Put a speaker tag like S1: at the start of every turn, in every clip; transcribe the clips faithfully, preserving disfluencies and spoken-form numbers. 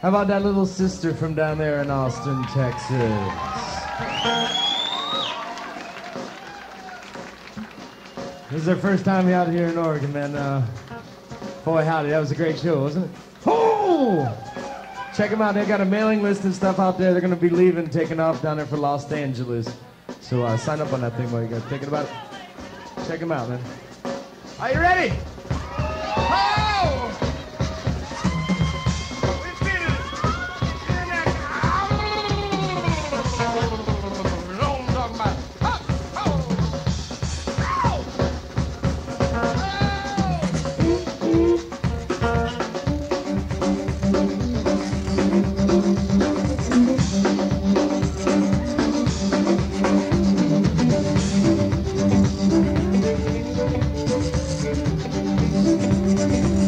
S1: How about that little sister from down there in Austin, Texas? This is our first time out here in Oregon, man. Uh, boy, howdy, that was a great show, wasn't it? Oh! Check them out. They've got a mailing list and stuff out there. They're going to be leaving, taking off down there for Los Angeles. So uh, sign up on that thing while you guys thinking about it. Check them out, man. Are you ready?
S2: Thank you.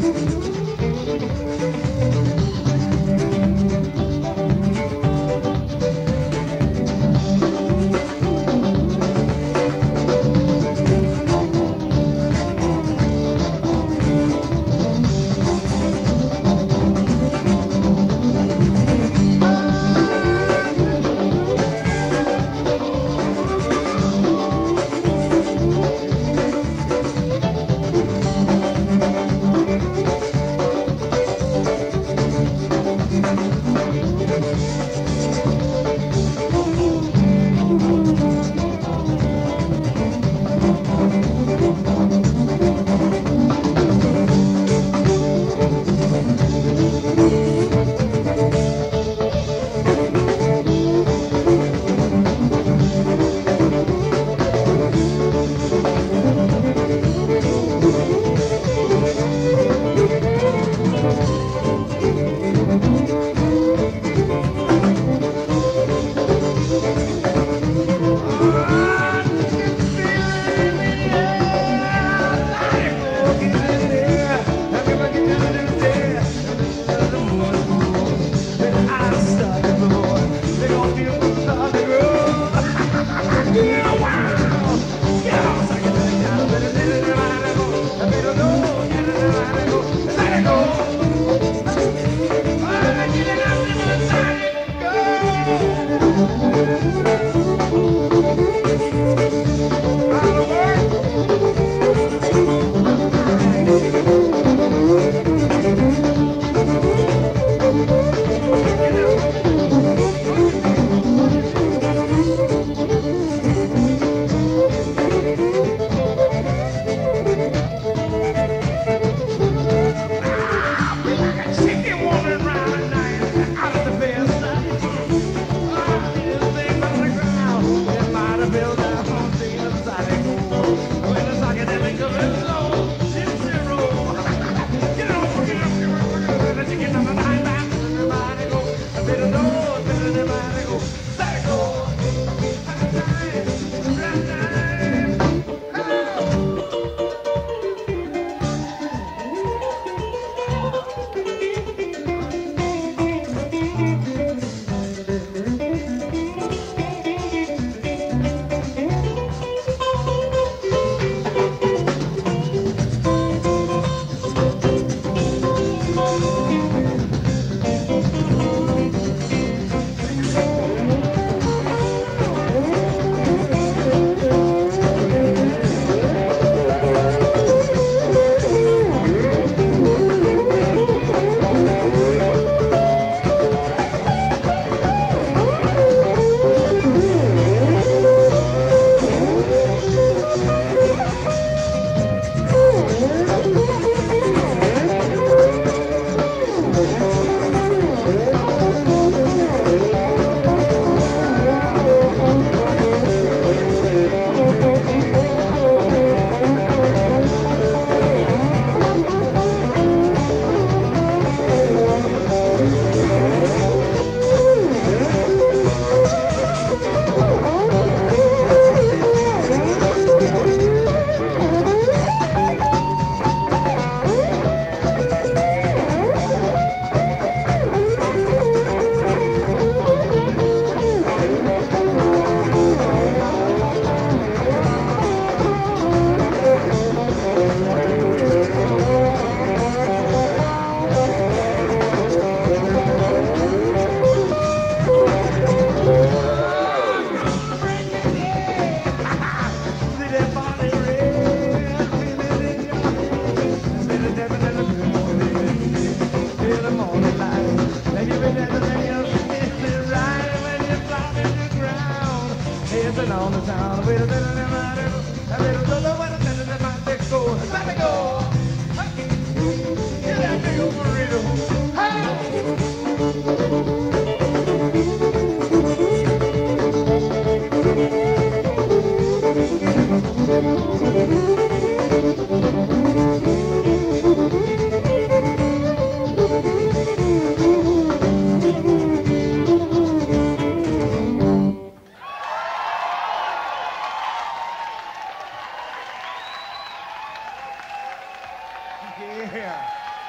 S1: Yeah.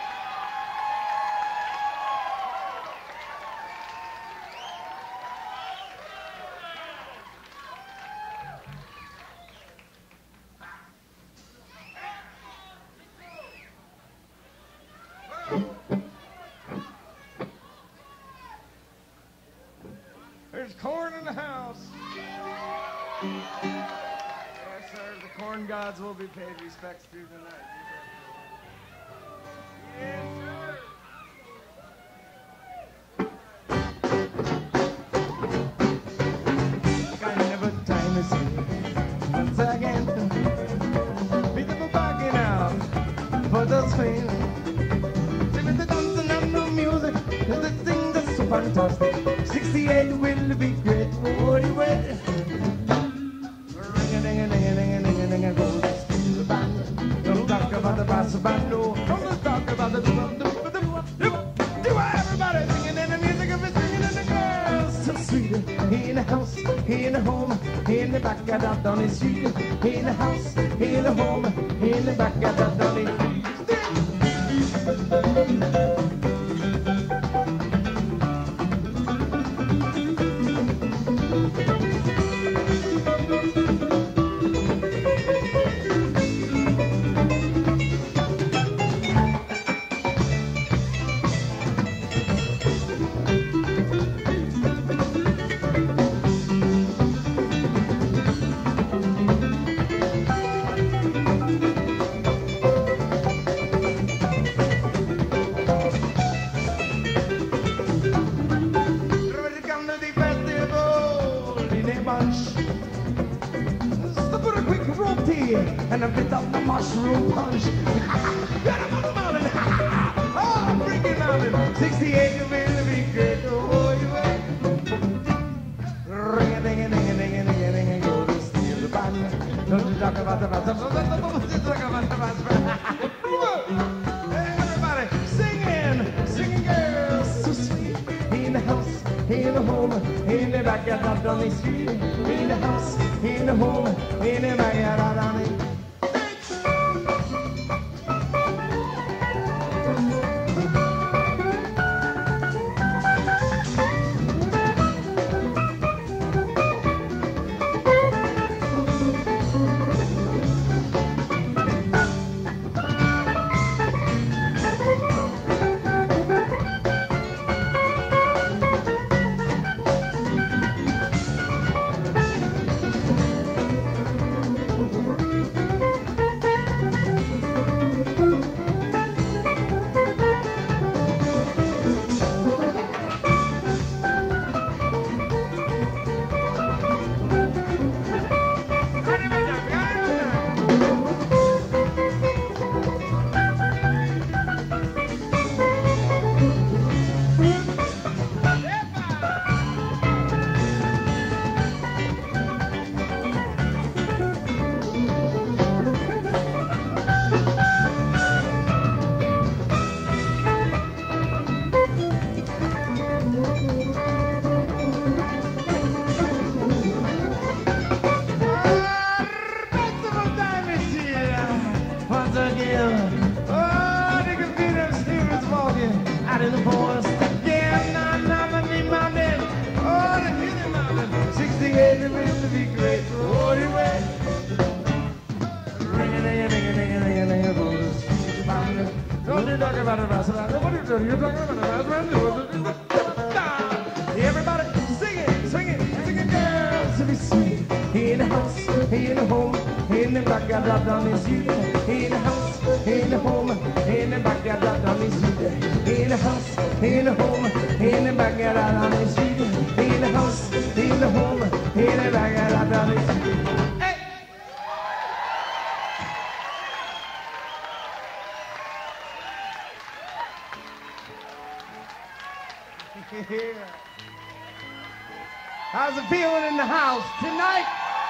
S1: There's corn in the house. Yes, sir. The corn gods will be paid respects to tonight. Yes, sir. Kind of a time to see once again. People backing out for the swing. Singing the dancing and the music, the thing that's so fantastic. sixty-eight will be great. Oh, you wait. Ring-a-ding-a-ding-a-ding-a-ding-a-ding-a goes to the band. Don't talk about the bass band, no. Don't talk about the drum, do everybody singing in the music of it, singing in the girls. So sweet, in the house, in the home, in the back of that down the street. In the house, in the home, in the back of that down the street. And a bit of the mushroom punch. Get him on the mountain. Oh, I'm freaking mountain. sixty-eight will be great. Oh, you will. Ring a ding a ding a ding a ding a ding a go to steal the band. Don't you talk about the bass. Don't you talk about the bass. Everybody singing, singing girls, so sweet. In the house, in the home, in the backyard, on the street. In the house, in the home, in the backyard, on the street. Everybody singing, singing, singing girls to be sweet. In the house, in the home, in the backyard, down the street. In the house, in the home, in the backyard, down the street. In the house, in the home, in the backyard, down the street. In the house, in the home, in the backyard, down the street. Hey! Yeah. How's it feeling in the house tonight?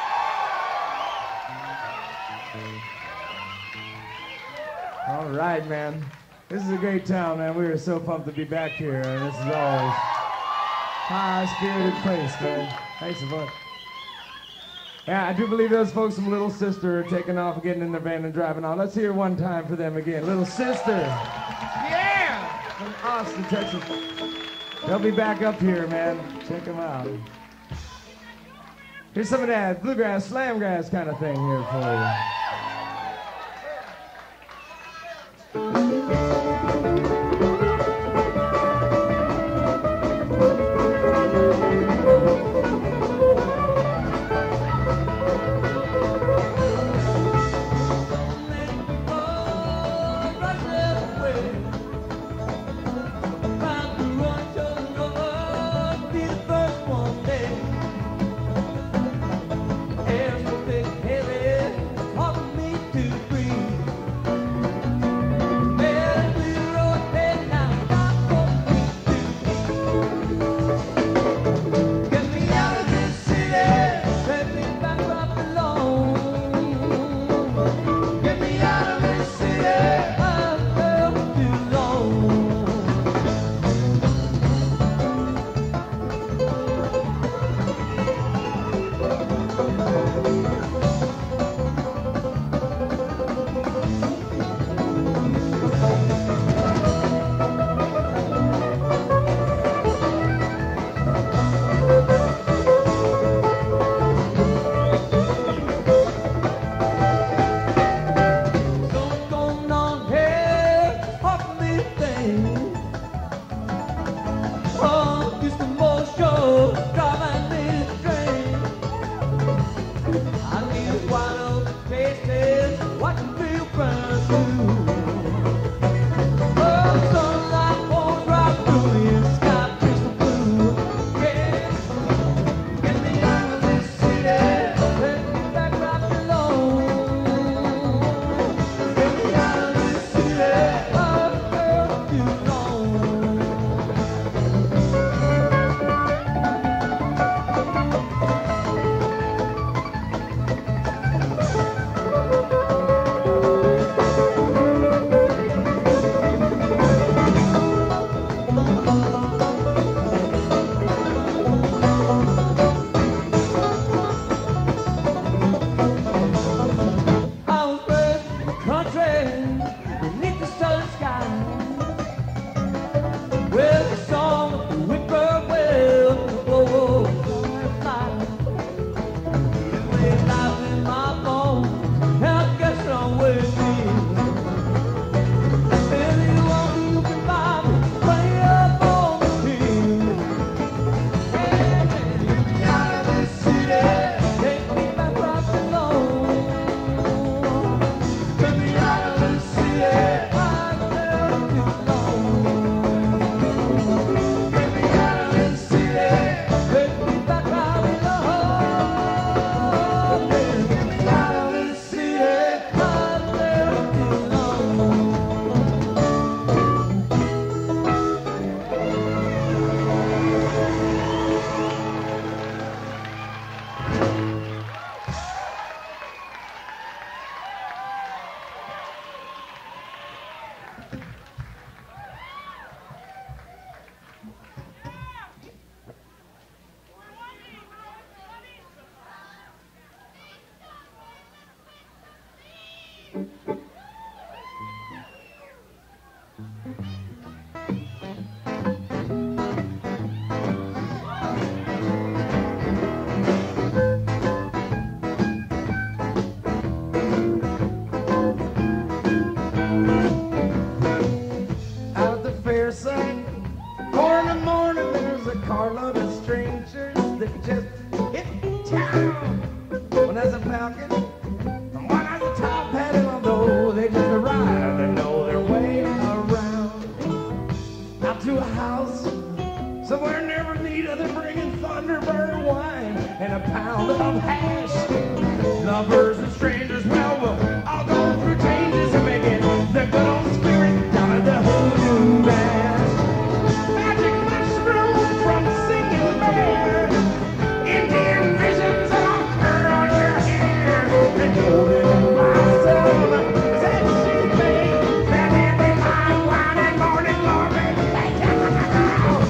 S1: All right, man. This is a great town, man. We are so pumped to be back here, and this is always high-spirited place, man. Thanks a bunch. Yeah, I do believe those folks from Little Sister are taking off and getting in their van and driving on. Let's hear one time for them again. Little Sister. Yeah! From Austin, Texas. They'll be back up here, man. Check them out. Here's some of that bluegrass, slamgrass kind of thing here for you.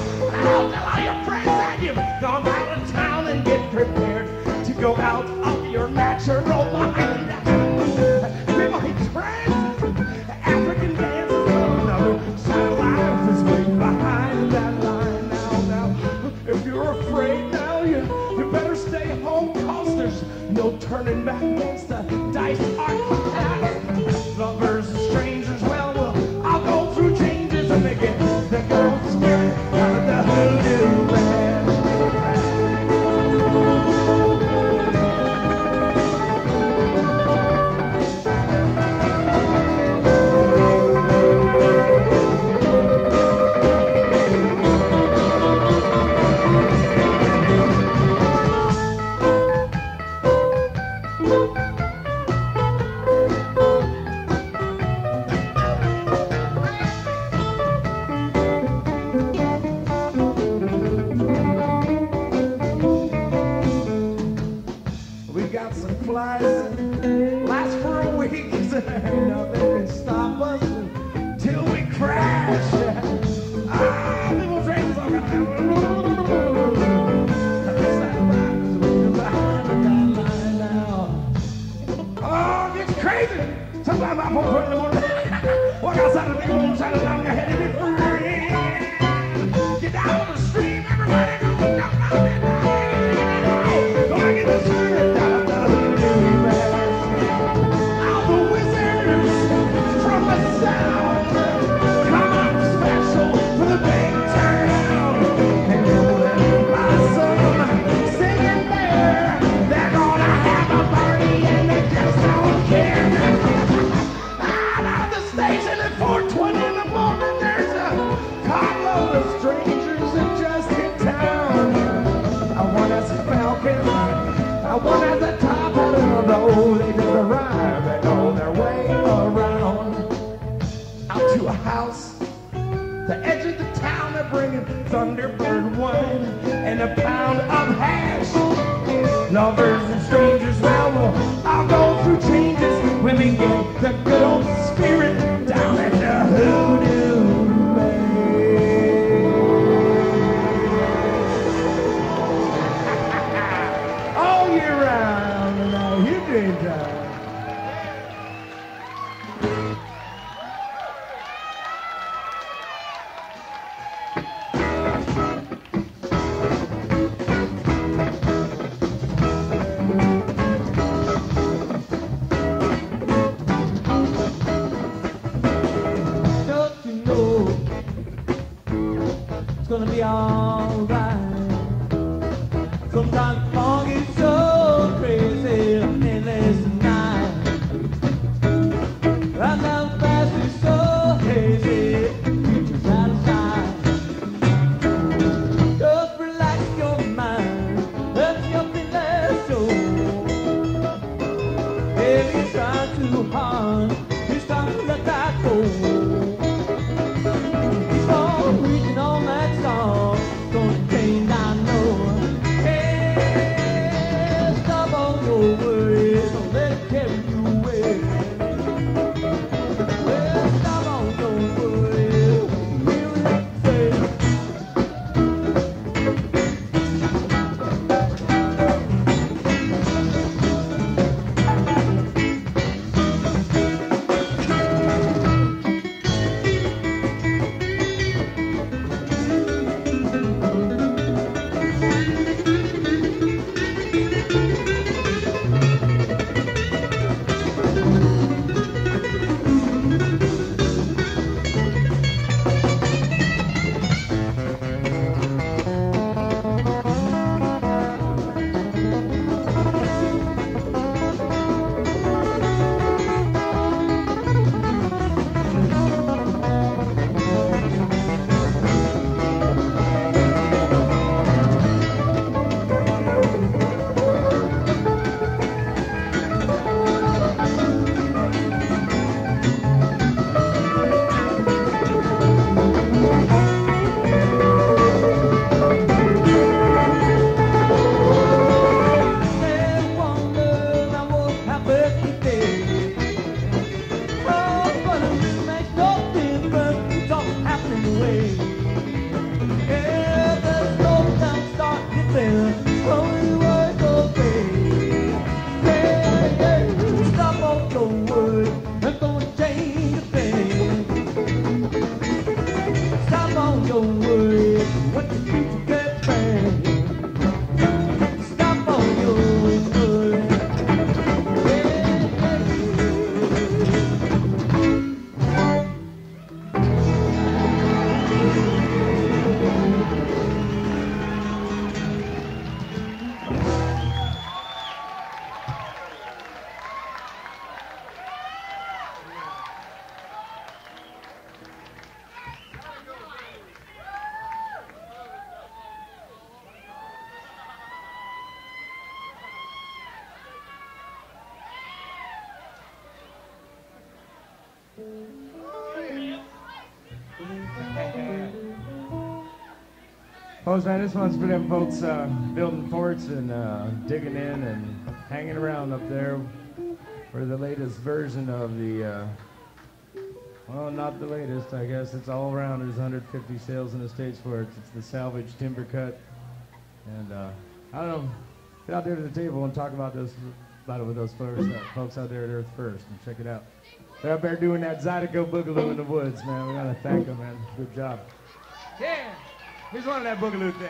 S2: Gone out of town and get prepared to go out of
S1: mind. People hate trance, African dances, another side of life is waiting behind that line. Now, now, if you're afraid now, you, you better stay home, cause there's no turning back once the dice are cast. Lovers and strangers, well, well, I'll go through changes and they get the girl's spirit out of the hoodoo band. Last for a week, nothing can stop us till we crash. Ah, people trains are oh, it's crazy. Sometimes I'm home in the morning, walk outside the big old side of the line, head to be free. Get down on the street, everybody go, go, go, go, go, get the spirit down. I want at the top of the road, they just arrive and on their way around out to a house, the edge of the town. They're bringing Thunderbird wine and a pound of hash. Lovers and strangers, well, well, I'll go through changes when we get the good old spirit down at the hoodoo.
S2: It's gonna be alright. Sometimes fog is so crazy in this night. Right now fast is so hazy, future's out of sight. Just relax your mind, let your feelings show. If you try too hard, you start to let that go. Reaching on that star, gonna change, I know. Hey, stop all your worries, don't let it carry you away. Well, stop all your worries, hear what I say.
S1: Folks, man, this one's for them folks uh, building forts and uh, digging in and hanging around up there for the latest version of the, uh, well, not the latest, I guess. It's all around. There's one hundred fifty sales in the States for it. It's the salvage timber cut. And uh, I don't know, get out there to the table and talk about this, about it with those folks, uh, folks out there at Earth First and check it out. They're up there doing that Zydeco Boogaloo in the woods, man. We gotta thank them, man. Good job. Yeah. Here's one of that boogaloo thing.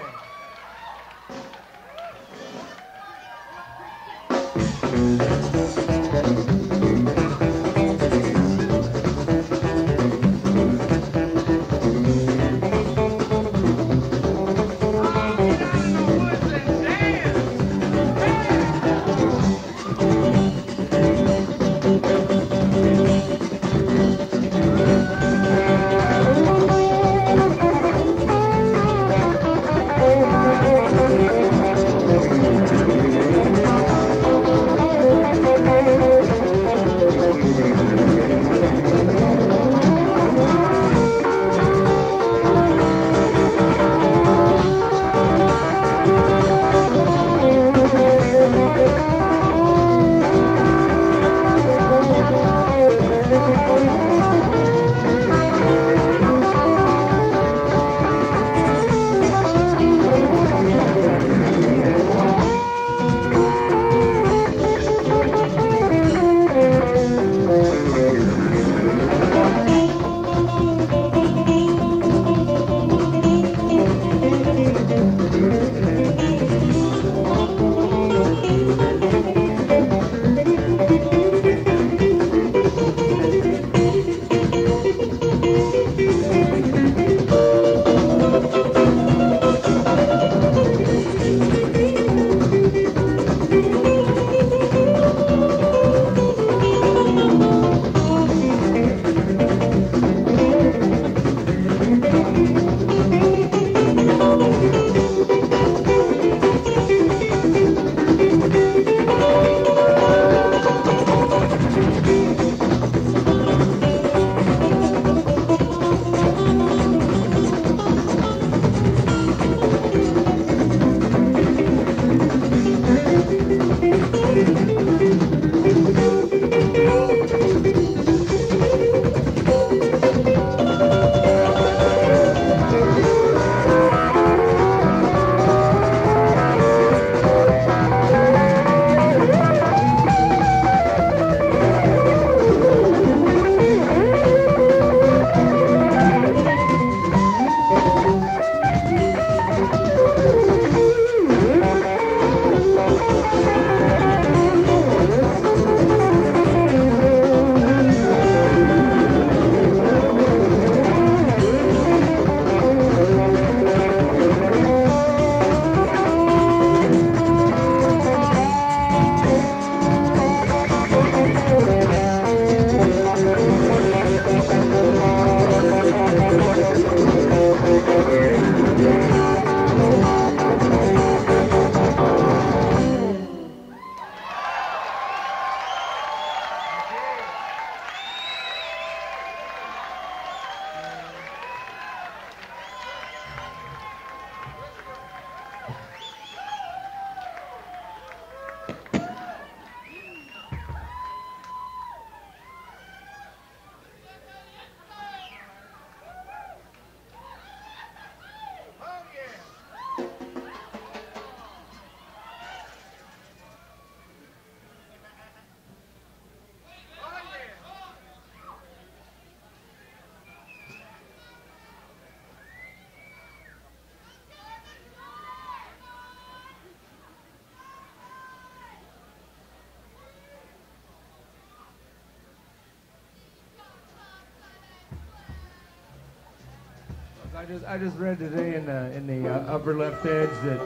S1: I just I just read today in the in the uh, upper left edge that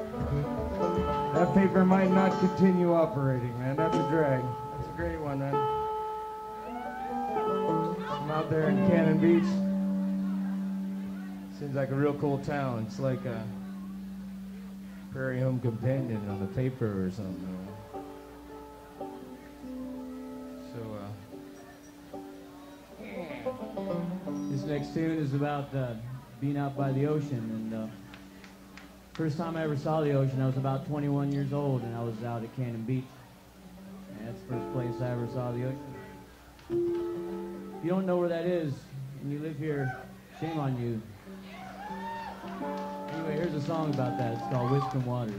S1: that paper might not continue operating, man. That's a drag. That's a great one, man. I'm out there in Cannon Beach. Seems like a real cool town. It's like a Prairie Home Companion on the paper or something. So, uh,
S2: next tune is about uh, being out by the ocean. And uh, first time I ever saw the ocean, I was about twenty-one years old, and I was out at Cannon Beach. And that's the first place I ever saw the ocean. If you don't know where that is, and you live here, shame on you. Anyway, here's a song about that. It's called Whispering Waters.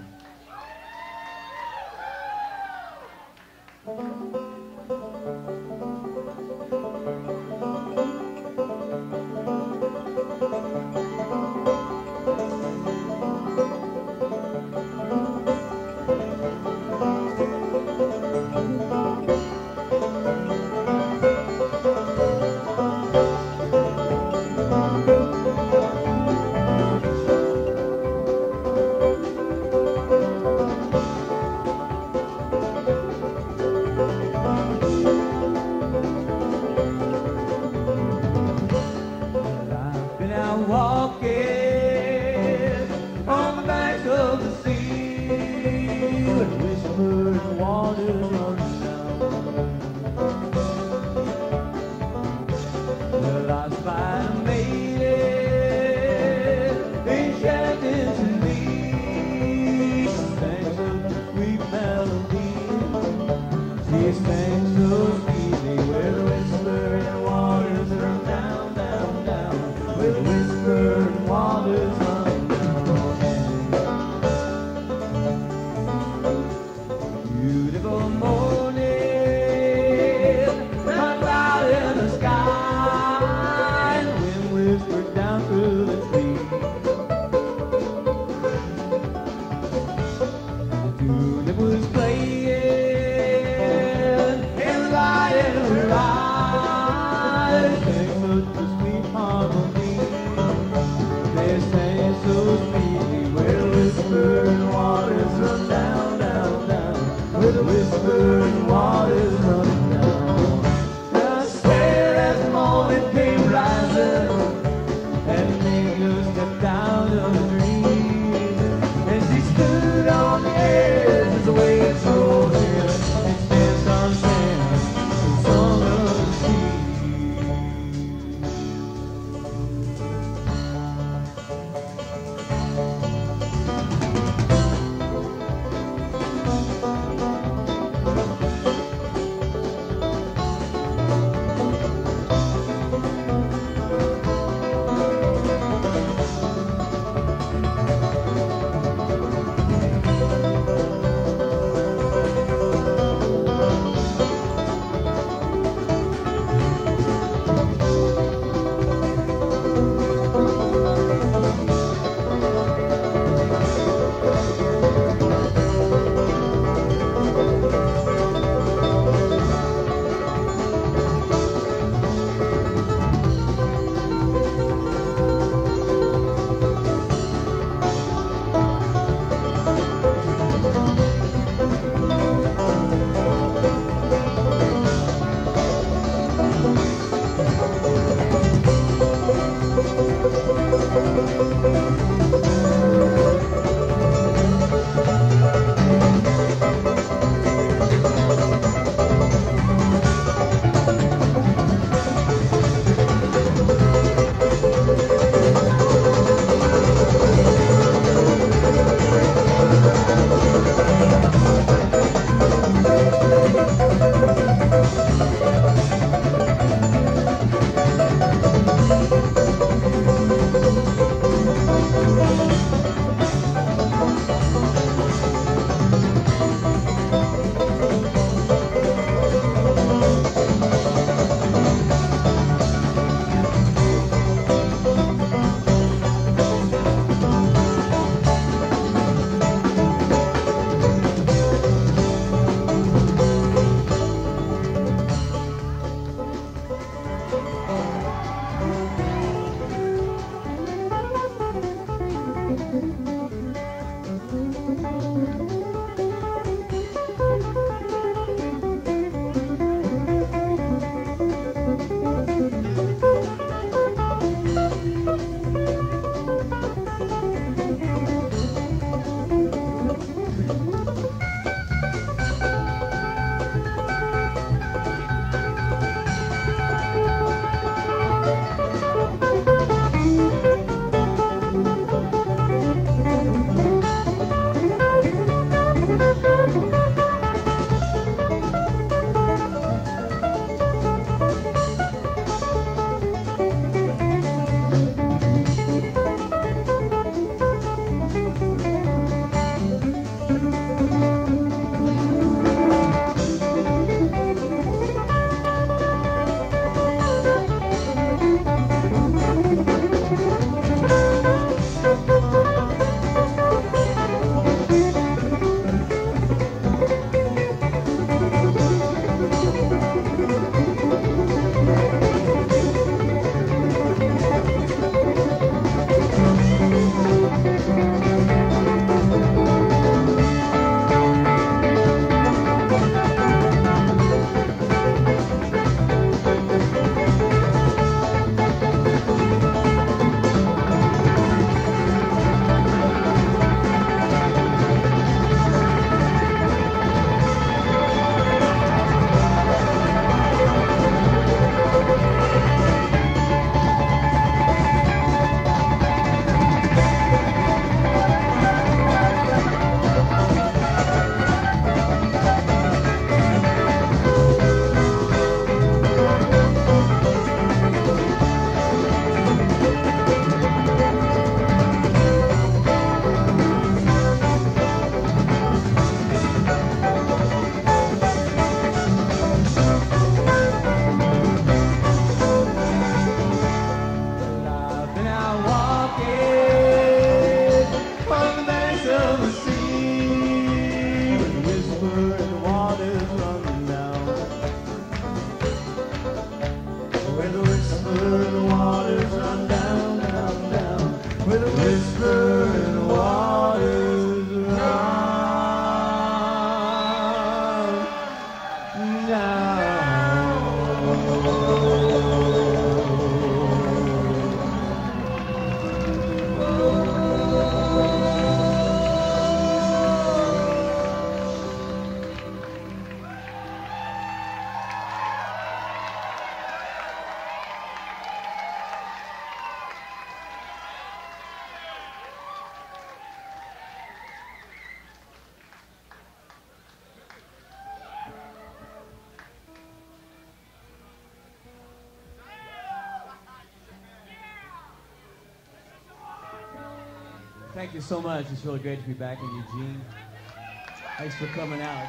S2: Thank you so much. It's really great to be back in Eugene. Thanks for coming out.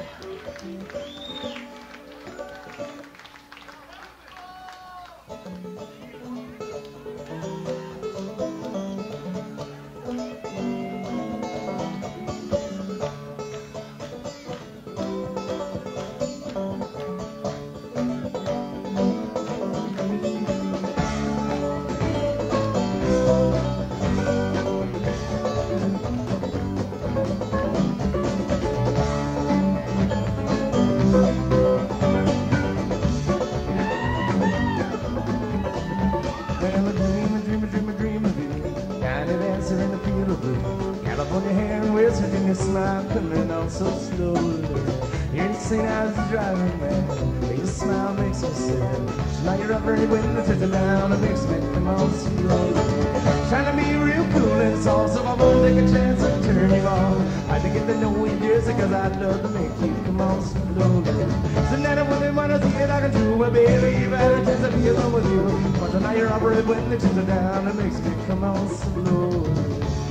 S1: So slowly, you're seen as a driving man. Your smile makes me sad. Now you're up ready when the turns down. It makes me come on slowly. Trying to be real cool and soft, so I won't take a chance of turning you on. I to get to know you just because I'd love to make you come on slowly. So now when they want to see it, I can do it, baby. You've had a chance to be alone with you. But tonight you're up ready when the turns down. It makes me come on slowly.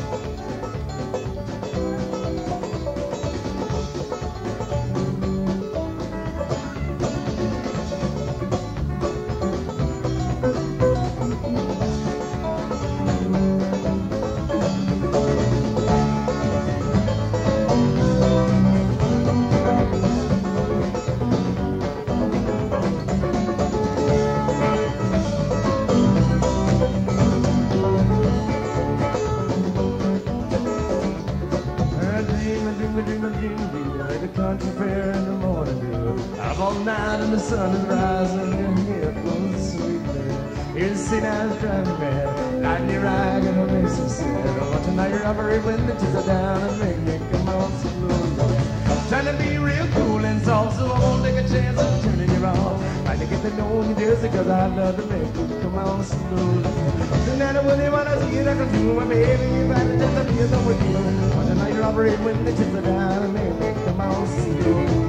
S1: Sun is rising and here blows sweetly. Here's the scene I was driving mad. Light in your eye, gonna make some sad. Oh, tonight you're operating when the chips are down and make me come on slowly. Trying to be real cool and soft, so I won't take a chance of turning you on. Trying to get to know you just because I love to make you come on slowly. Tonight when they wanna see it, I can do my baby. If I had just a feel done with you. Oh, tonight you're operating when the chips are down and make me come on slowly.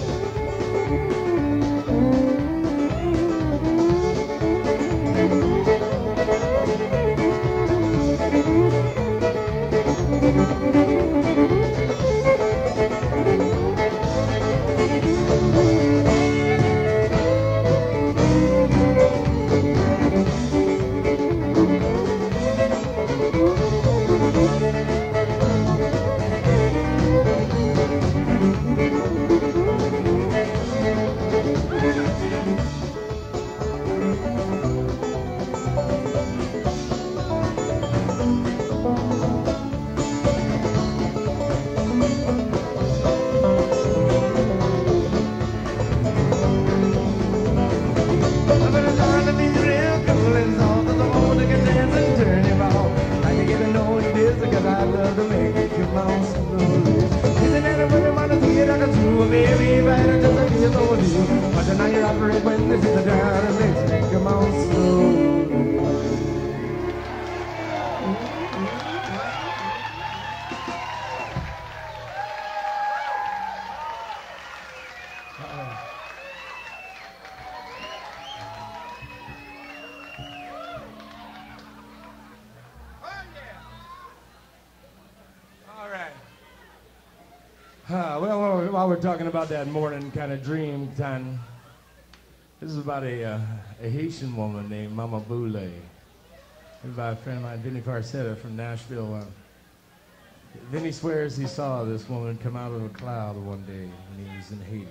S1: Uh, well, well, while we're talking about that morning kind of dream time, this is about a, uh, a Haitian woman named Mama Boule. It's by a friend of mine, Vinny Farcetta from Nashville. Uh, Vinny swears he saw this woman come out of a cloud one day when he was in Haiti.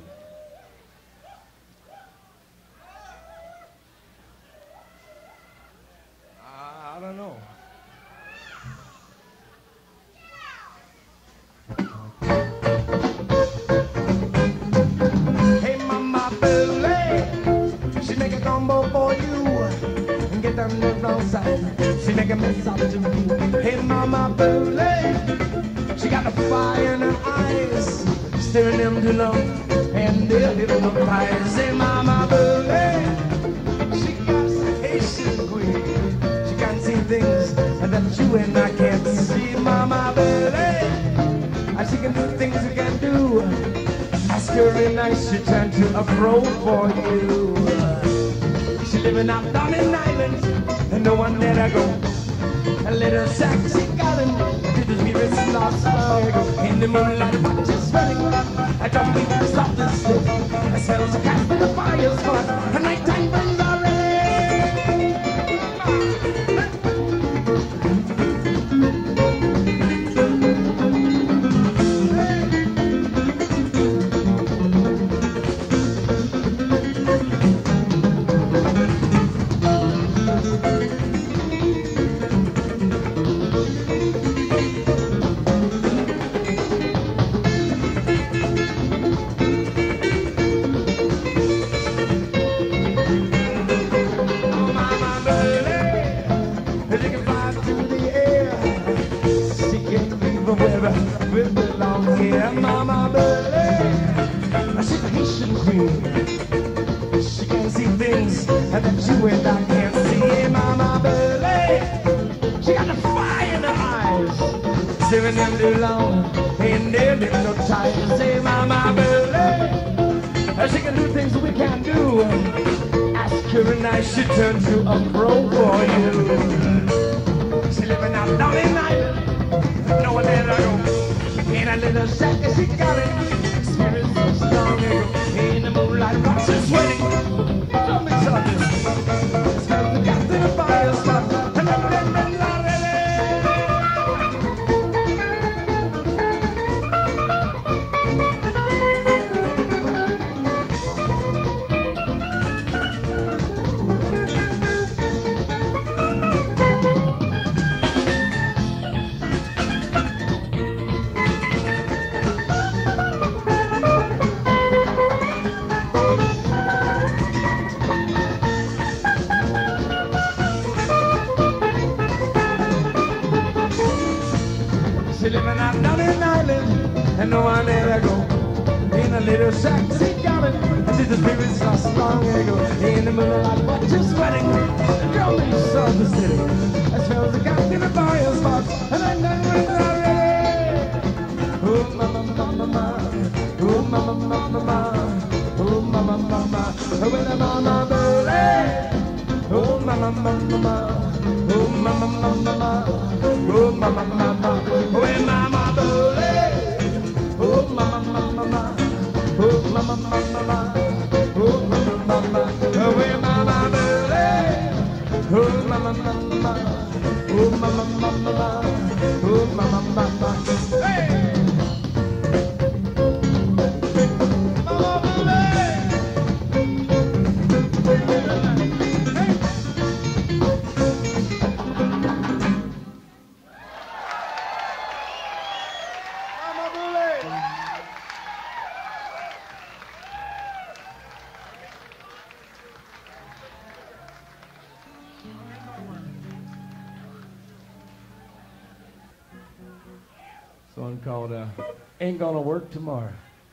S1: Uh, I don't know. For you and get them the wrong side. She make a mess out of you. Hey, Mama Boule, she got a fire in her eyes, staring them too long, and they're little no pies. Hey, Mama Boule, she got a Haitian queen. She can see things that you and I can't see. Mama Boule, and she can do things you can't do. Ask her real nice, she turn to a pro for you. Living out down in islands, and no one let her go. A little sexy garden, did the spirits lost long ago. In the moonlight, the watches running. I don't think I stop the slip. I smells a cat with a fire spot. A nighttime burns already. With the long hair, Mama Burley, she's a Haitian queen. She can see things that you and I can't see. Mama Burley, she got the fire in her eyes. Serving them too long, ain't there been no time. Say Mama Burley, she can do things we can't do. Ask her and I should turn to a pro for you. She living out down in Ireland. No one let her go. In a little shack, she got it. Spirits so strong ago. In the moonlight, watch her sweating. Don't be something. Smells the gas in a fire spot. And then, then, then, la, la, living out down in Ireland, and no one ever go. In a little shack, she got it. I see the spirits lost long ago. In the moonlight, watch her sweating. The girl makes of the city. I smells the gas in the fire spot, and I'm done with already. Oh, mama, mama, mama. Oh, mama, mama, mama. Oh, mama, mama. Oh, when I'm on my belly. Oh, mama, mama, mama. Oh, mama, mama, mama. Oh, mama, mama. Oh, hey, mama, bully. Oh, mama, mama, mama. Oh, mama, mama, mama. Oh, mama, mama. Oh, hey, mama, bully. Oh, mama, mama. Oh, mama, mama. Oh, mama, mama. Hey! Mama, bully. One called uh, Ain't Gonna Work Tomorrow.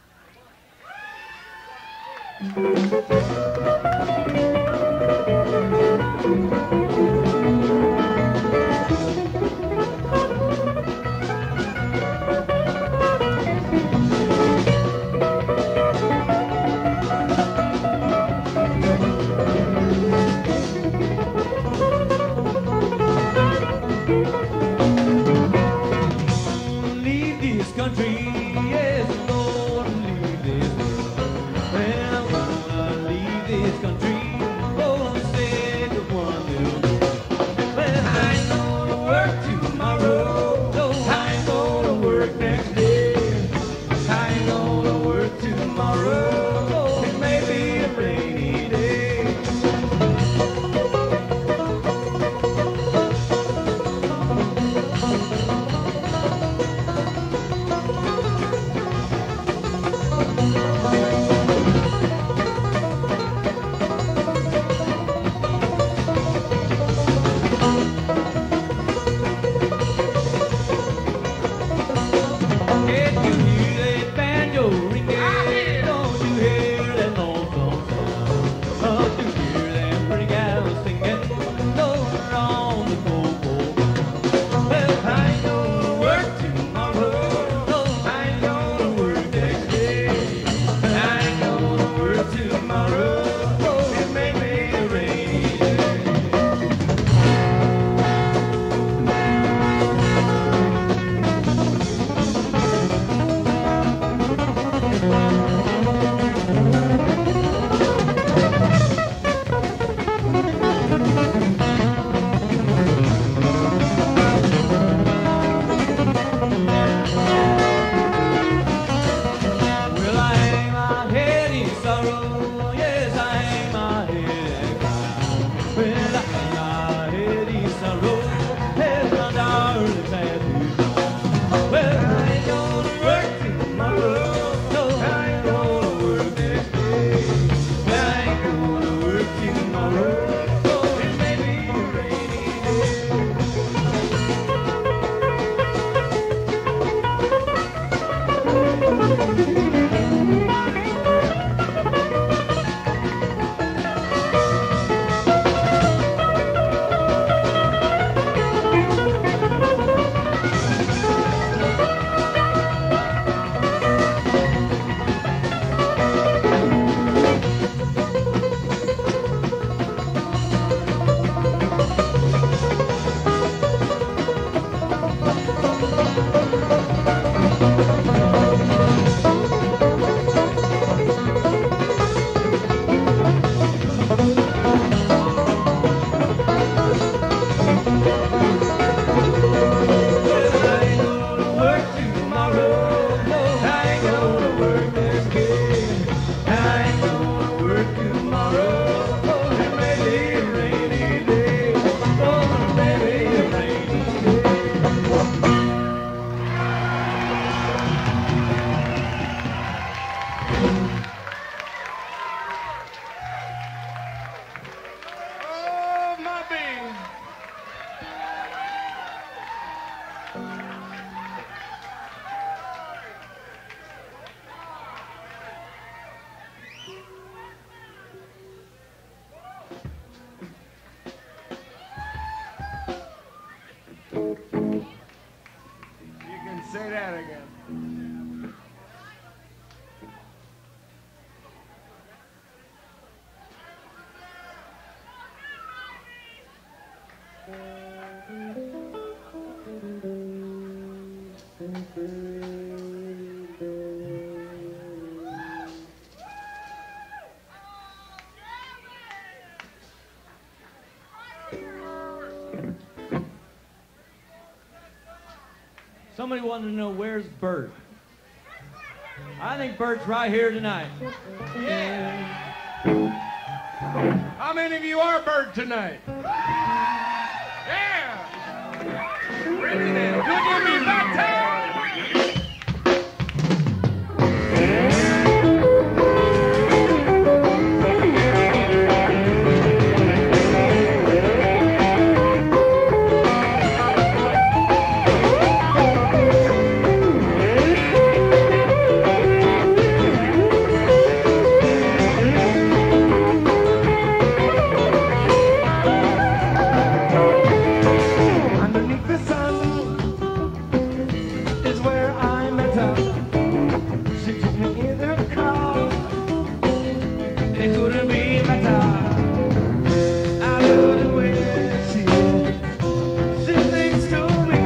S2: Country, yes, Lord, leave this world. Well, I'm gonna leave this country.
S1: tomorrow. It may be a rainy day. Oh, it may be a rainy day. Oh, my baby. You can say that again.
S2: Somebody wanted to know where's Bert. I think Bert's right here tonight.
S1: Yeah. How many of you are Bert tonight? Yeah. Bring it in. Good to be back town. Underneath the sun is where I met her. She took me in her car. It couldn't be better. I love the way she she thinks to me.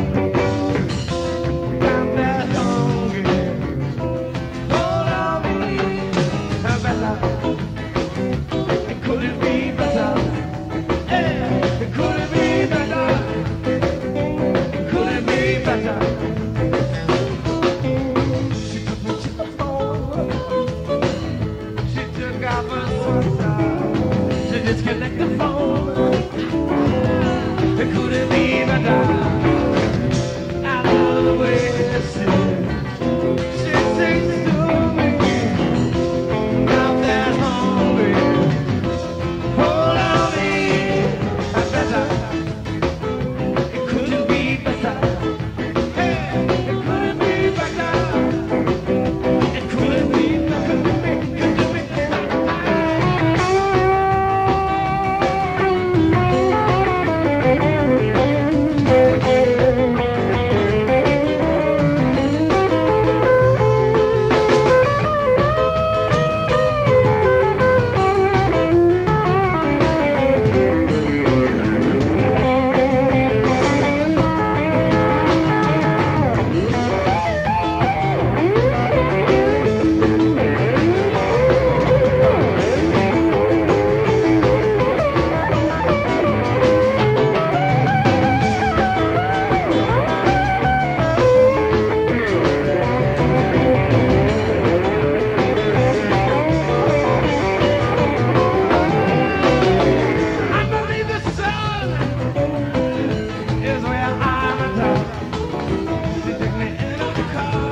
S1: I'm that hungry. Hold on me, better. It couldn't be better. Yeah, it couldn't be better. Could it be better? She took me to the phone. She took off her sweater. She disconnected the phone. Could it be better? I love the way she she sings to me. I'm that hungry. Hold on me, better. It couldn't be better. Hey, it couldn't be better. It couldn't be better. Couldn't be, couldn't be Underneath the sun is where I'm at. She took me in the car.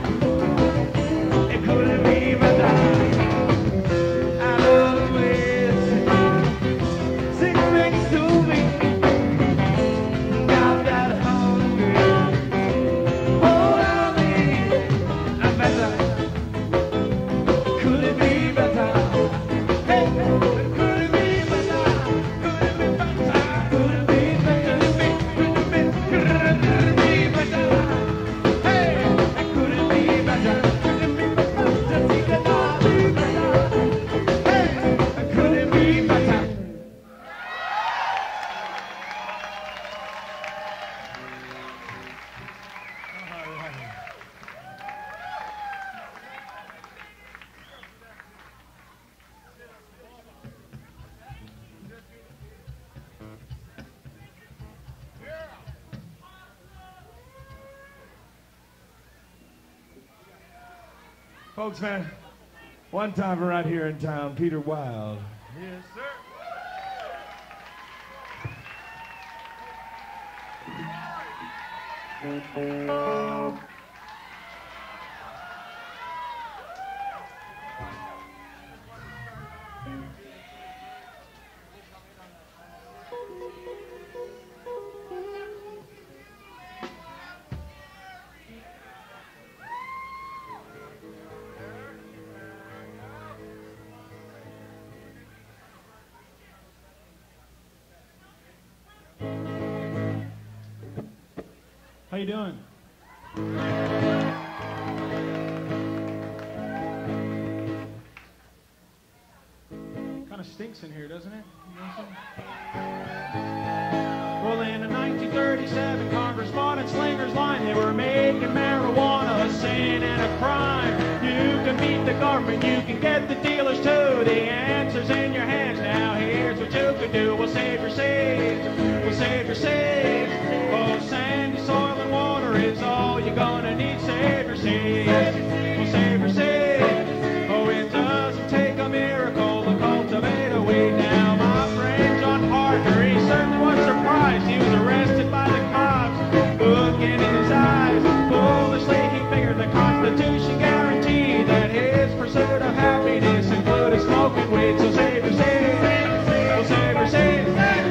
S1: It couldn't be better. I love the way she sings to me. Got that hungry. Hold on me, I'm better. Could it be better? Hey, could it be better? Could it be better? Could it be better? Could it be, could it be, could it be better? Hey, could it be better? Could it be better? Just see that I'll be better. Hey, could it be better? Folks, man, one time right here in town, Peter Wilde. Yeah.
S3: How you doing? Kind of stinks in here, doesn't it? You know what I'm saying? Well, in nineteen thirty-seven, Congress bought its Slinger's line. They were making marijuana a sin and a crime. You can beat the government, you can get the dealers too. The answer's in your hands now. Here's what you can do. We'll save your seeds. We'll save your seeds. Oh, sandy soil and water is all you're gonna need. Save your seeds. We'll save your seeds. Oh, it doesn't take a miracle to cultivate a weed. Now, my friend John Parker, he certainly was surprised. He was arrested by the cops. Look in his eyes. Foolishly, he figured the Constitution guaranteed that his pursuit of happiness included smoking weed. So save your seeds. We'll save your seeds.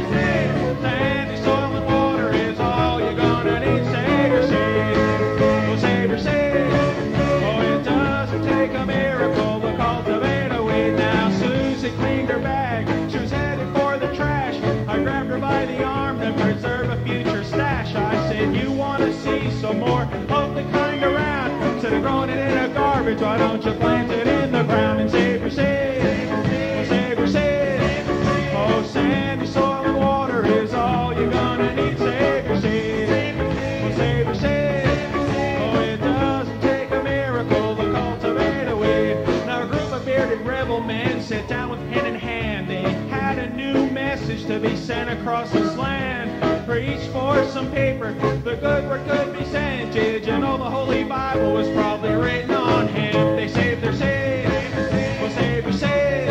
S3: Sandy soil and water is all you're gonna need. Save your seeds. We'll save your seeds. Oh, it doesn't take a miracle to cultivate a weed. Now, Susie cleaned her bag. She was headed for the trash. I grabbed her by the arm to preserve a future stash. I said, you want to see some more of the kind around? Instead of growing it in a garbage, why don't you plant it in the ground and save your seeds? Save your seeds. Oh, sandy soil and water is all you're gonna need. Save your seeds. Oh, save your seeds. Oh, it doesn't take a miracle to cultivate a weed. Now, a group of bearded rebel men sit down with pen in hand. They had a new message to be sent across this land. For each for some paper, the good word could be sent. Did you know the Holy Bible was probably written on hemp? They saved their seeds. Well, save your seeds.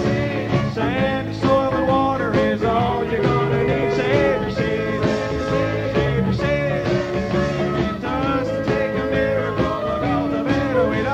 S3: Sandy soil and water is all you're gonna need. Save your seeds. Save your seeds. It doesn't take a miracle to cultivate a weed.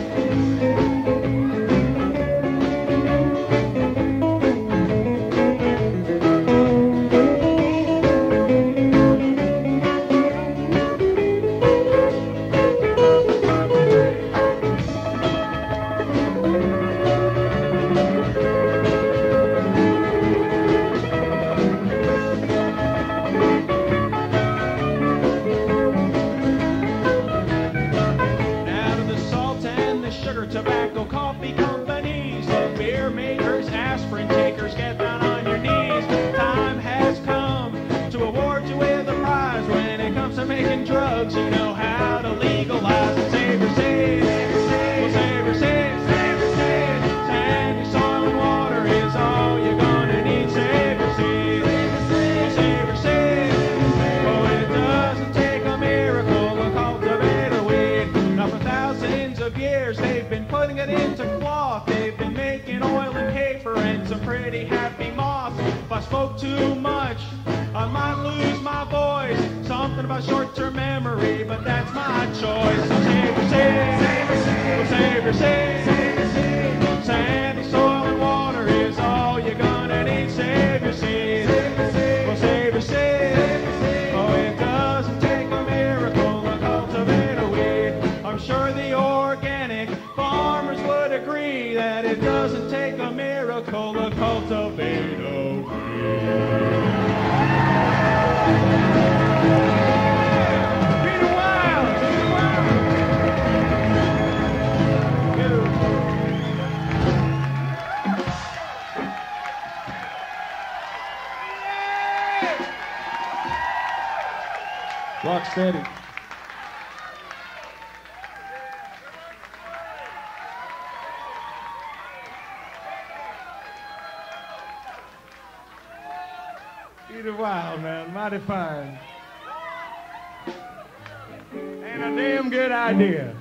S3: Now to the salt and the sugar, tobacco, coffee companies, the beer makers, aspirin takers, get down on your knees. Time has come to award you with a prize. When it comes to making drugs, you know how to legalize and save your seeds. Well, save your seeds. Sandy soil and water is all you're gonna need. Save your seeds. Well, save your seeds. Oh, it doesn't take a miracle to cultivate a weed. Now for thousands of years they've been putting it into cloth. They've been making oil and paper and some pretty happy moths. If I spoke too much, I might lose my voice. Something about short-term memory, but that's my choice. So save your seeds. Well, save your seeds. Sandy soil and water is all you're gonna need. Save your seeds. Well, save your seeds. Oh, it doesn't take a miracle to cultivate a weed. I'm sure the organic farmers would agree that it doesn't take a miracle to cultivate a weed. Peter Wild! Peter Wild! Rock steady.
S1: Peter Wild, man, mighty fine. And a damn good idea.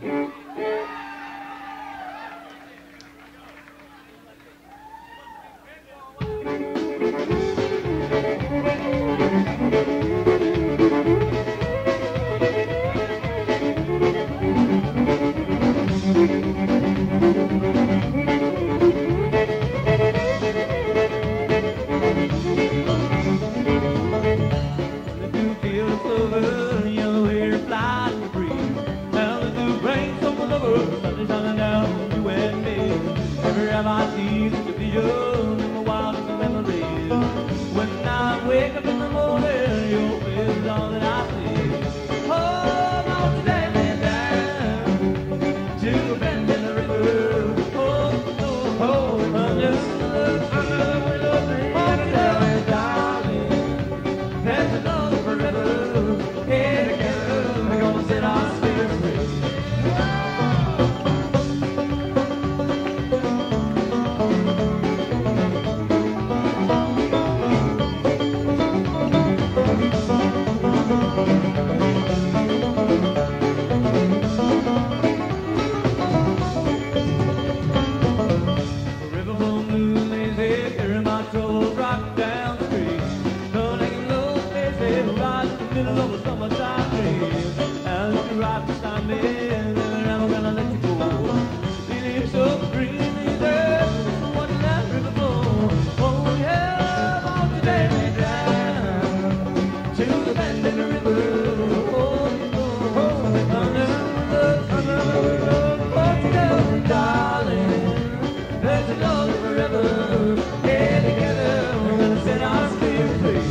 S2: of a summertime breeze. As you ride beside me, and I'm gonna let you go. It is so green, there's one that river flow. Oh yeah, won't you take me down to the bend in the river? Oh, oh, oh, under the, under the river. Won't you tell me, darling, there's a love forever. Hey, together, we're gonna set our spirits free.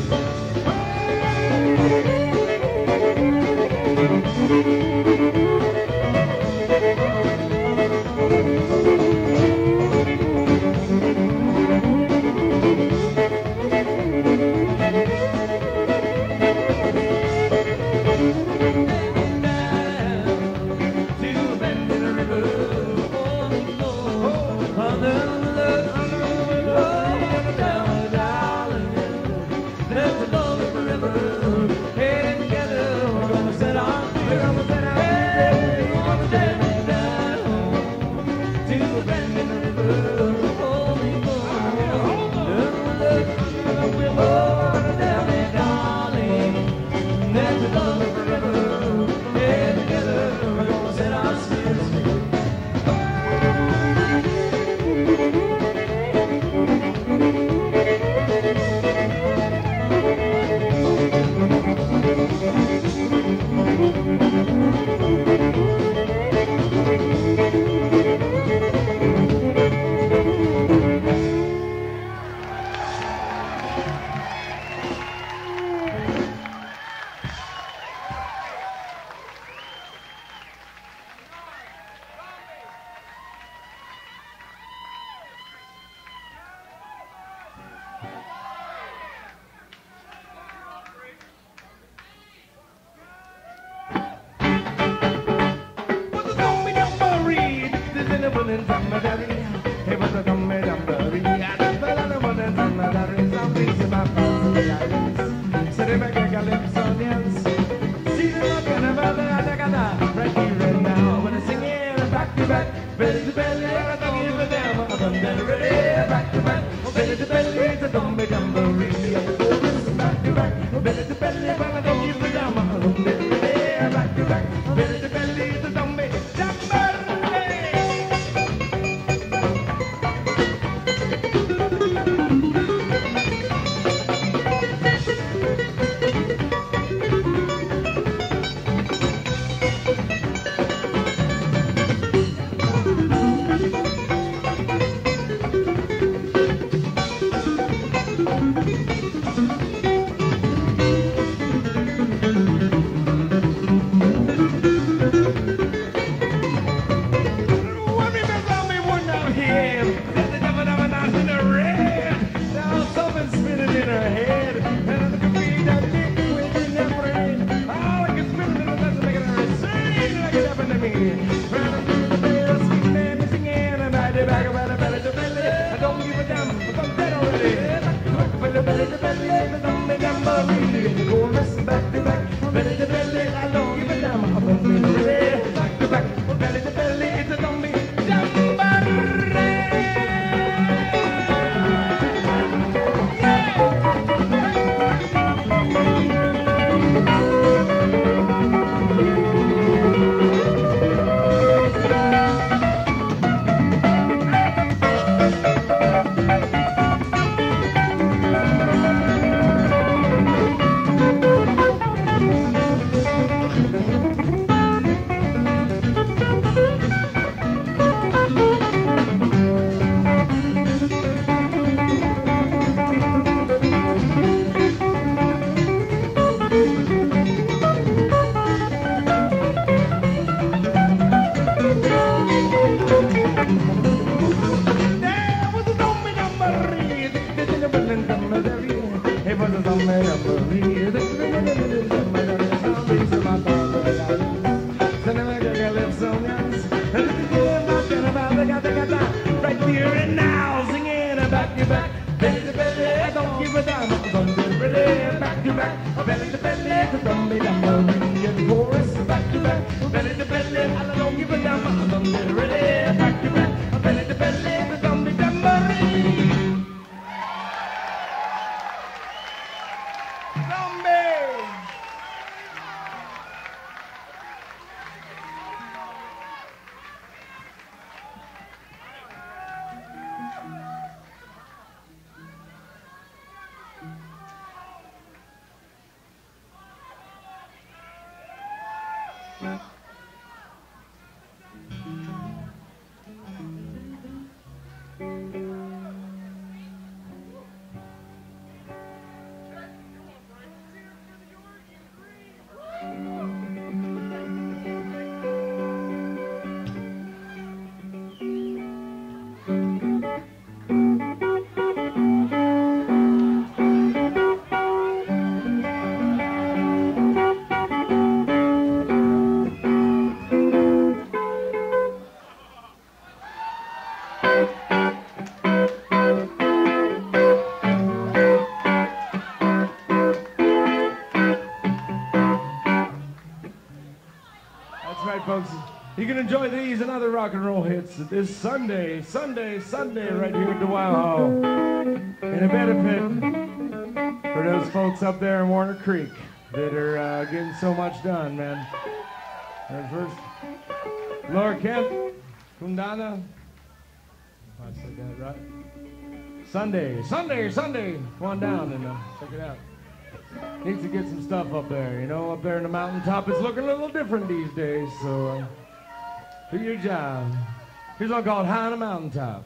S1: right, folks. You can enjoy these and other rock and roll hits this Sunday, Sunday, Sunday, right here at the Wow Hall. In a benefit for those folks up there in Warner Creek that are uh, getting so much done, man. Right, first, Laura Kemp, Kundana. If I said that right. Sunday, Sunday, Sunday. Come on down and uh, check it out. Needs to get some stuff up there, you know, up there in the mountaintop. It's looking a little different these days, so uh, do your job. Here's one called High on the Mountaintop.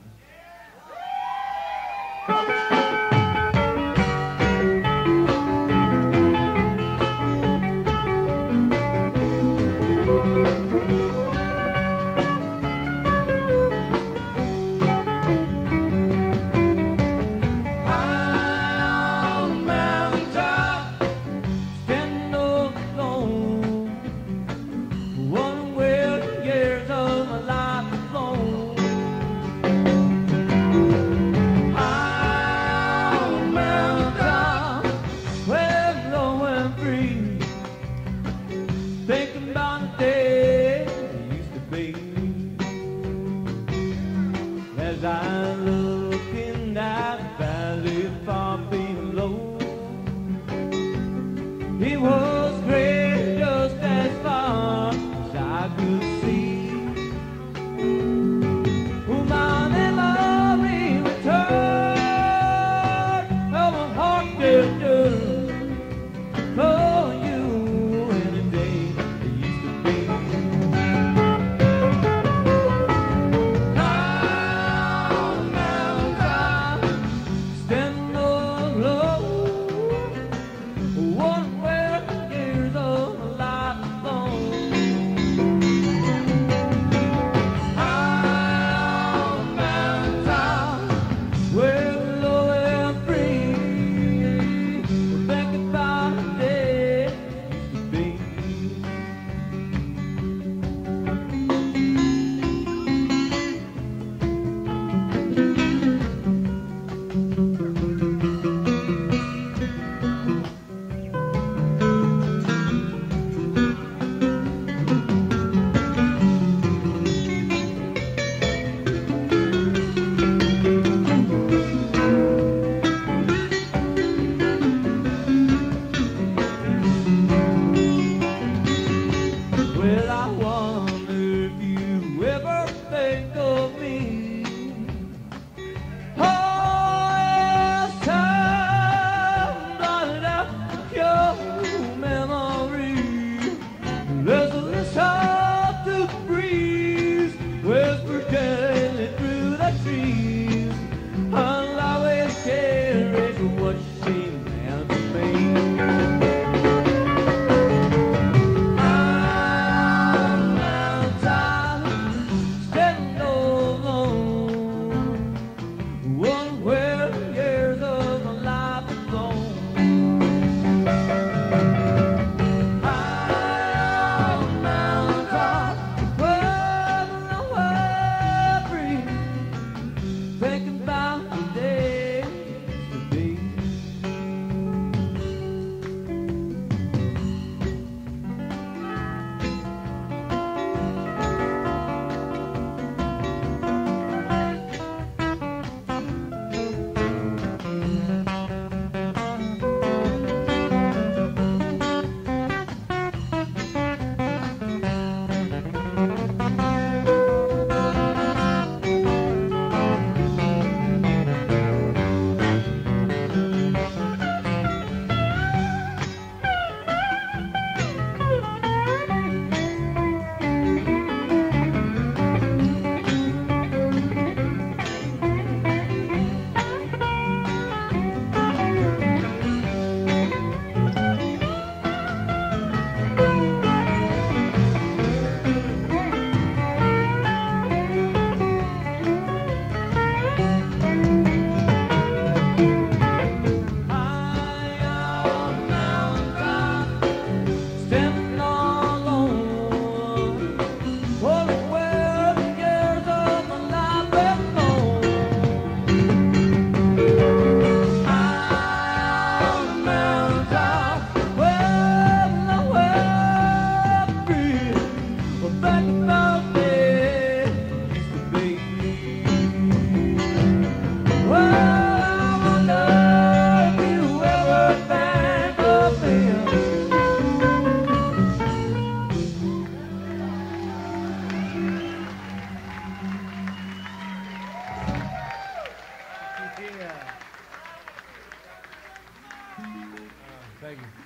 S1: Thank you.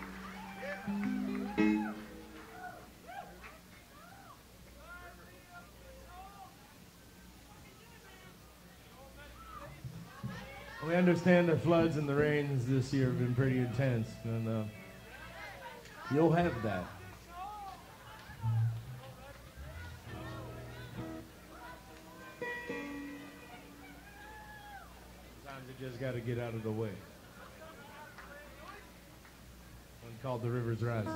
S1: We understand the floods and the rains this year have been pretty intense, and uh, you'll have that. Sometimes you just got to get out of the way. One called The River's Rising.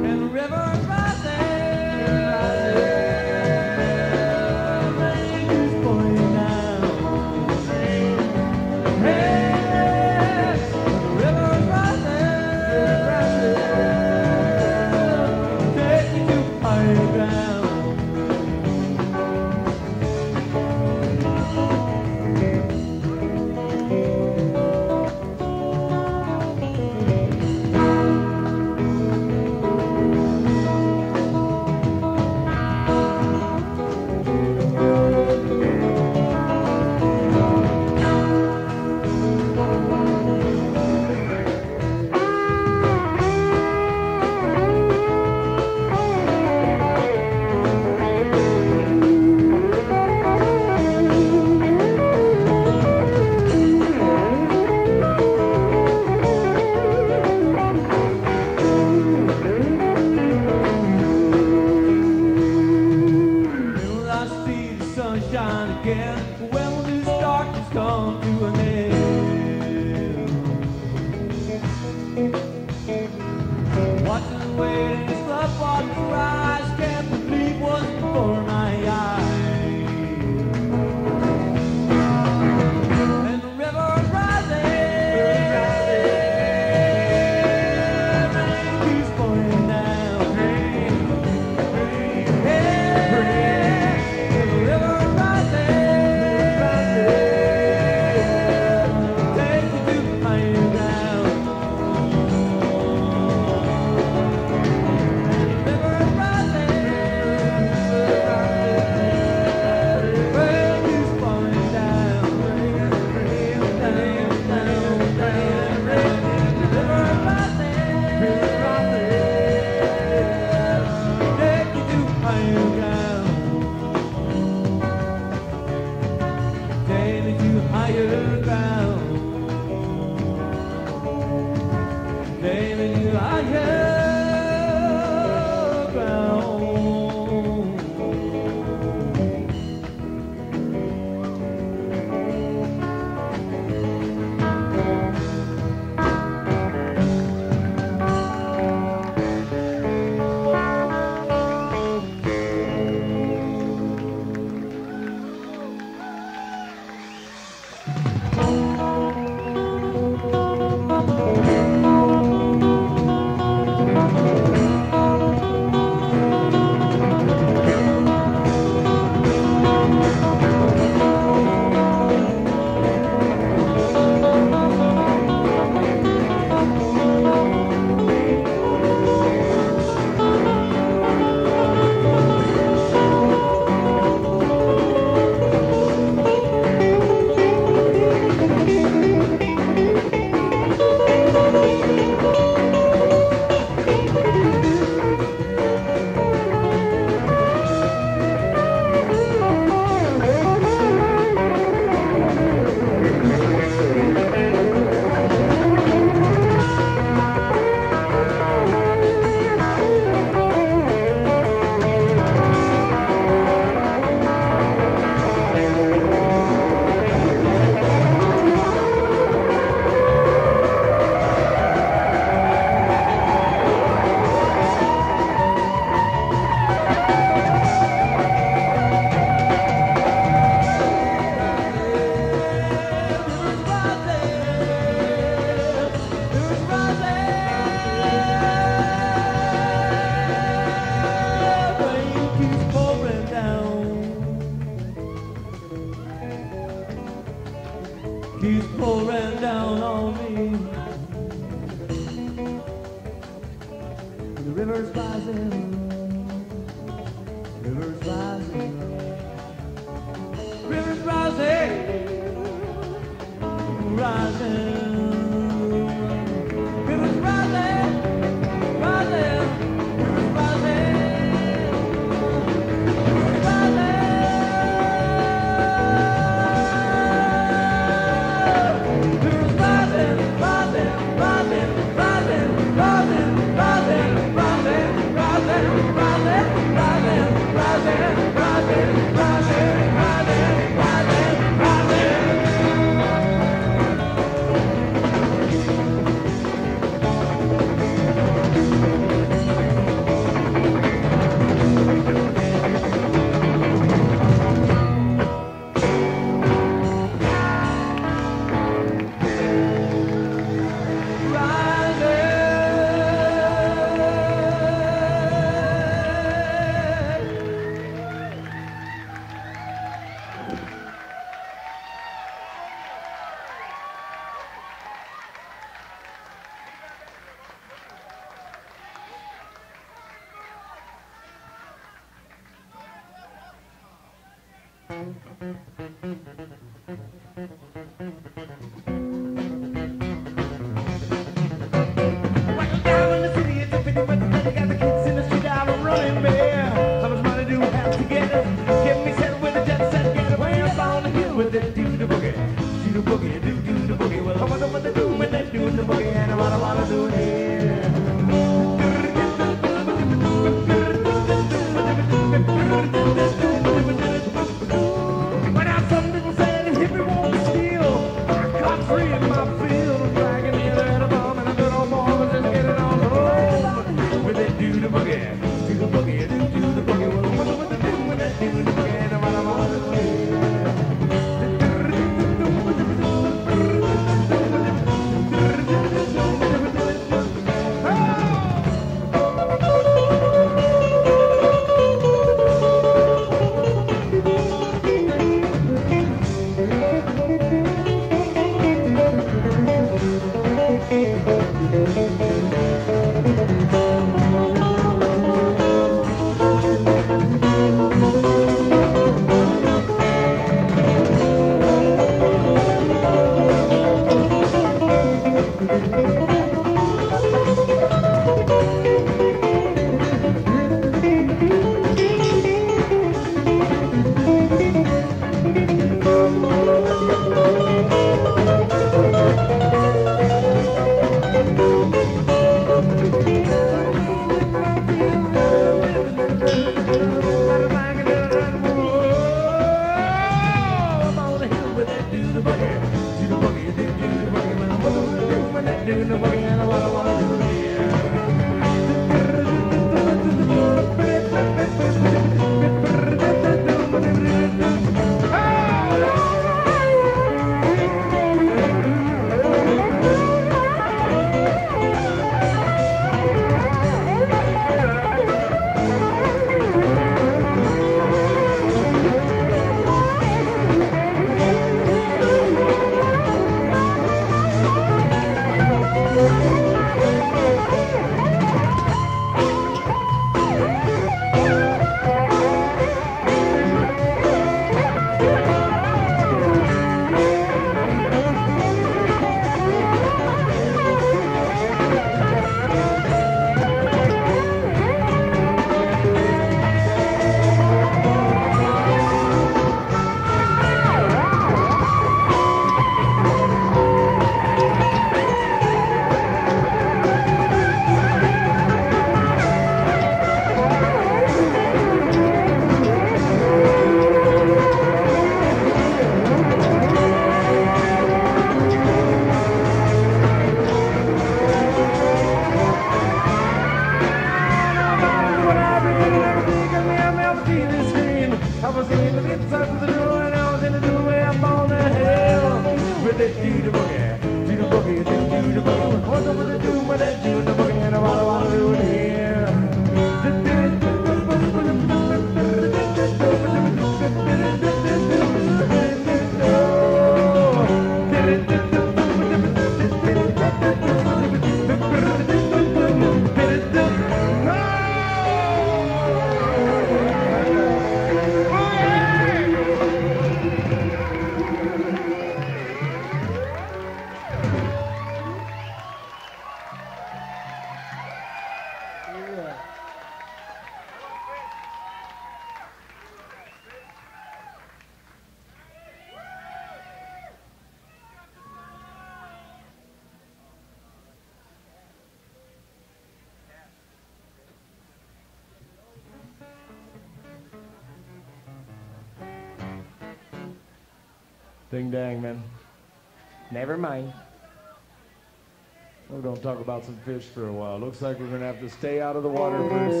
S1: Ding dang, man. Never mind. We're gonna talk about some fish for a while. Looks like we're gonna have to stay out of the water for a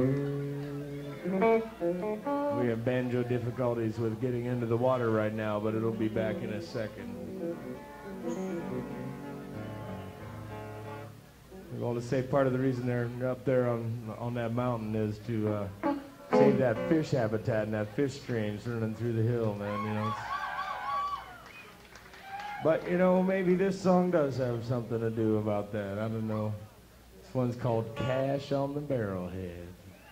S1: second. We have banjo difficulties with getting into the water right now, but it'll be back in a second. We're going to say part of the reason they're up there on on that mountain is to uh, save that fish habitat and that fish streams running through the hill, man. You know. It's, But, you know, maybe this song does have something to do about that. I don't know. This one's called Cash on the Barrelhead.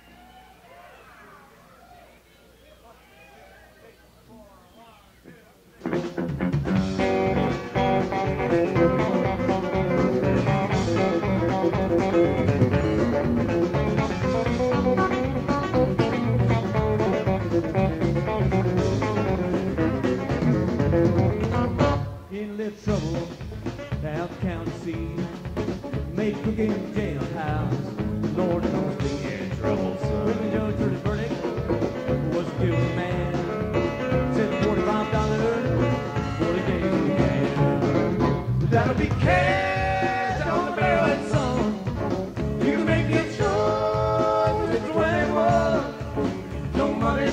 S2: Trouble down the county seat, made cooking in the jailhouse. Lord knows they in trouble, son. When the judge heard his verdict, was a guilty man. Said forty-five dollars for the days we had. That'll be cash on the barrel, son. You can make your choice, it's twenty-one. No money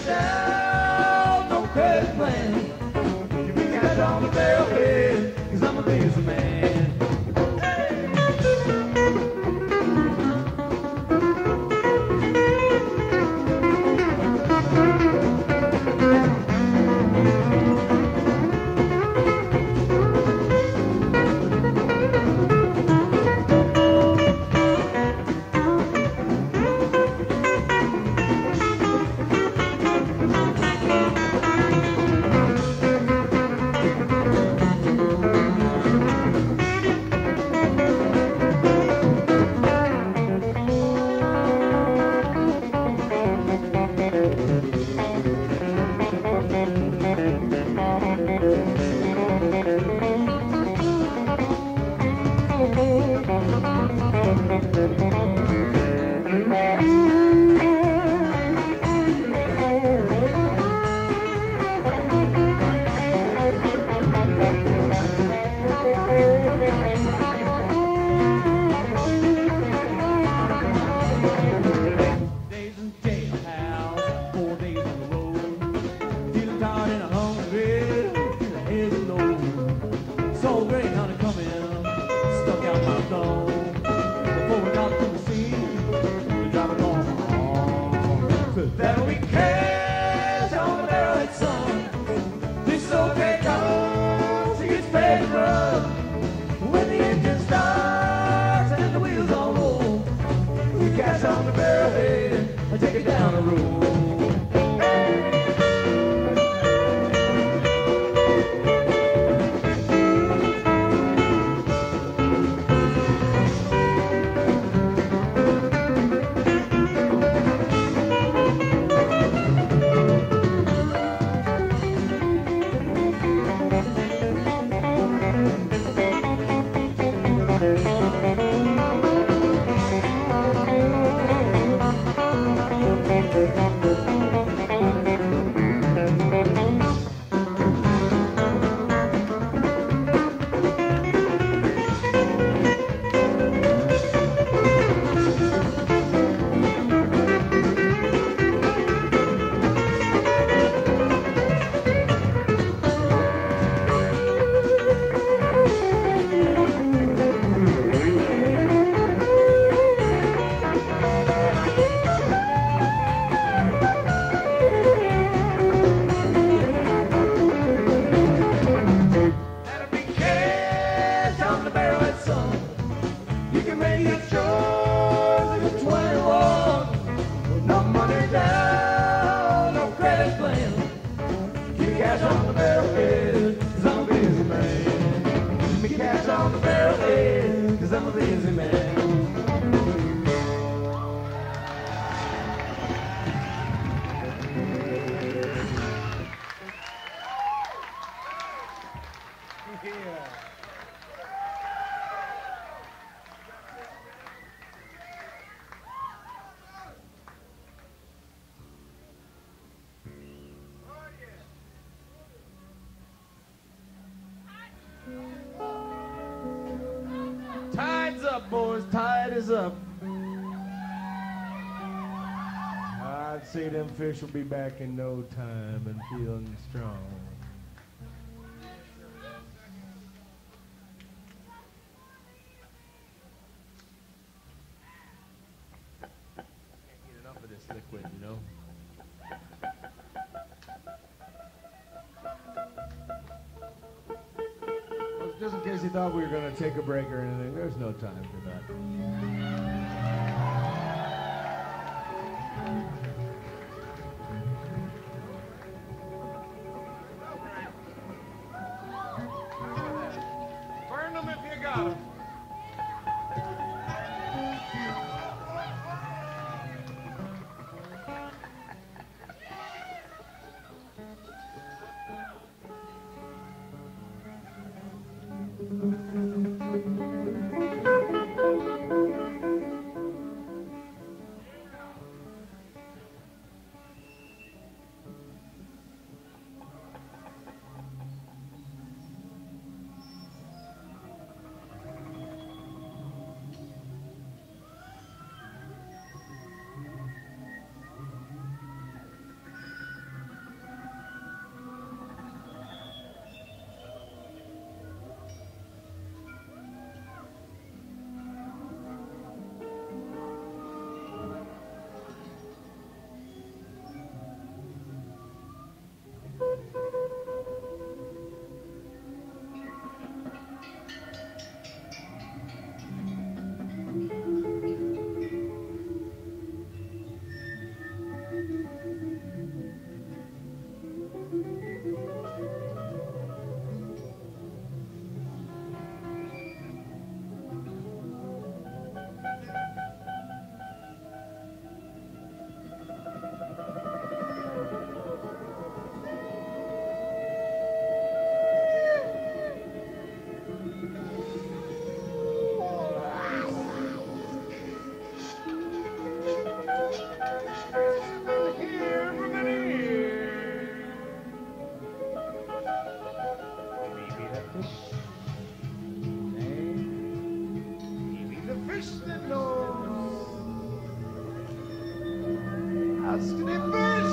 S2: down, no credit plan. You can cash on the barrelhead. I'm a lazy man.
S4: Thank you.
S1: up, boys, tide is up. I'd say them fish will be back in no time and feeling strong. Can't get enough of this liquid, you know. Well, just in case you thought we were going to take a break or anything, there's no time for that.
S3: Burn them if you got them. Fish that knows how skinny fish